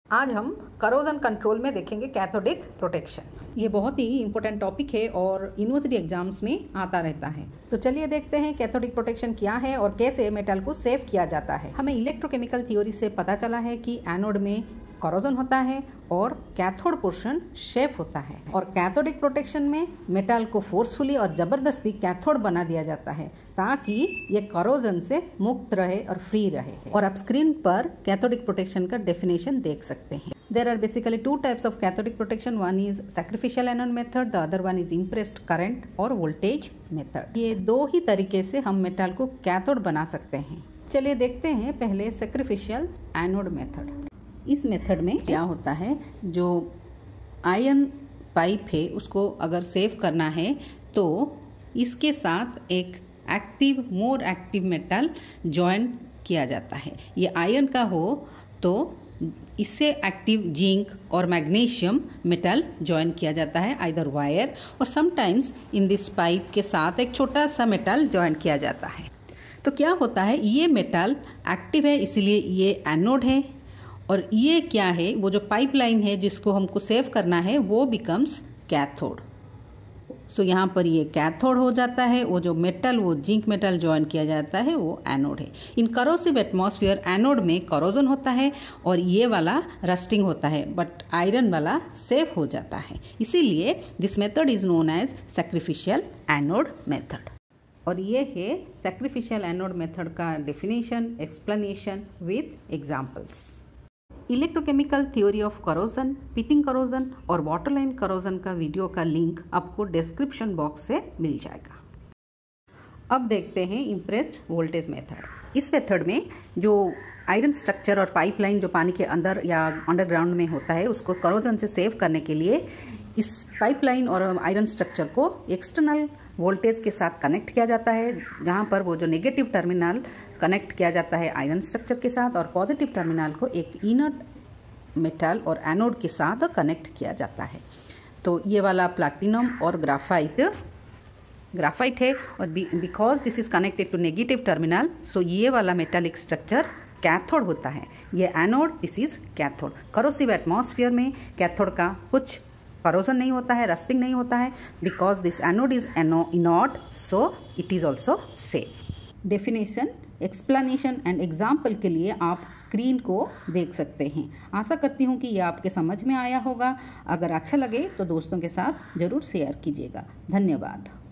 आज हम corrosion control में देखेंगे कैथोडिक प्रोटेक्शन। ये बहुत ही इंपॉर्टेंट टॉपिक है और यूनिवर्सिटी एग्जाम्स में आता रहता है। तो चलिए देखते हैं कैथोडिक प्रोटेक्शन क्या है और कैसे मेटल को सेव किया जाता है। हमें इलेक्ट्रोकेमिकल थ्योरी से पता चला है कि एनोड में करोजन होता है और कैथोड पोर्शन शेप होता है, और कैथोडिक प्रोटेक्शन में मेटल को फोर्सफुली और जबरदस्ती कैथोड बना दिया जाता है ताकि ये करोजन से मुक्त रहे और फ्री रहे। और आप स्क्रीन पर कैथोडिक प्रोटेक्शन का डेफिनेशन देख सकते हैं। There are basically two types of cathodic protection. One is sacrificial anode method, the other one is impressed current और voltage method. ये दो ही तरीके से हम मेटल को कैथोड बना सकते हैं। चलिए देखते हैं पहले sacrificial anode method। इस मेथड में क्या होता है, जो आयन पाइप है उसको अगर सेव करना है तो इसके साथ एक मोर एक्टिव मेटल जॉइन किया जाता है। ये आयन का हो तो इससे एक्टिव जिंक और मैग्नीशियम मेटल जॉइन किया जाता है आइदर वायर, और समटाइम्स इन दिस पाइप के साथ एक छोटा सा मेटल जॉइन किया जाता है। तो क्या होता है, ये मेटल एक्टिव है इसलिए ये एनोड है, और ये क्या है, वो जो पाइपलाइन है जिसको हमको सेव करना है वो बिकम्स कैथोड। सो यहाँ पर ये कैथोड हो जाता है, वो जो मेटल वो जिंक मेटल जॉइन किया जाता है वो एनोड है। इन करोसिव एटमॉस्फेयर एनोड में करोजन होता है और ये वाला रस्टिंग होता है, बट आयरन वाला सेव हो जाता है। इसीलिए this method is known as sacrificial anode method. और ये है सैक्रिफिशियल एनोड मेथड का definition, explanation with examples. Electrochemical theory of corrosion, pitting corrosion और वाटरलाइन करोजन का वीडियो का लिंक आपको डिस्क्रिप्शन बॉक्स से मिल जाएगा। अब देखते हैं इम्प्रेस्ड वोल्टेज मेथड। इस मेथड में जो आयरन स्ट्रक्चर और पाइपलाइन जो पानी के अंदर या अंडरग्राउंड में होता है उसको करोजन से सेव करने के लिए इस पाइपलाइन और आयरन स्ट्रक्चर को एक्सटर्नल वोल्टेज के साथ कनेक्ट किया जाता है, जहाँ पर वो जो नेगेटिव टर्मिनल कनेक्ट किया जाता है आयरन स्ट्रक्चर के साथ, और पॉजिटिव टर्मिनल को एक इनर्ट मेटल और एनोड के साथ कनेक्ट किया जाता है। तो ये वाला प्लैटिनम और ग्राफाइट है, और because this is connected to negative terminal, so ये वाला मेटालिक स्ट्रक्चर कैथोड होता है। ये anode, this is cathode. Corrosive atmosphere में कैथोड का कुछ करोजन नहीं होता है, रस्टिंग नहीं होता है, because this anode is inert, so it is also safe. Definition, explanation and example के लिए आप स्क्रीन को देख सकते हैं। आशा करती हूँ कि यह आपके समझ में आया होगा। अगर अच्छा लगे तो दोस्तों के साथ जरूर शेयर कीजिएगा। धन्यवाद।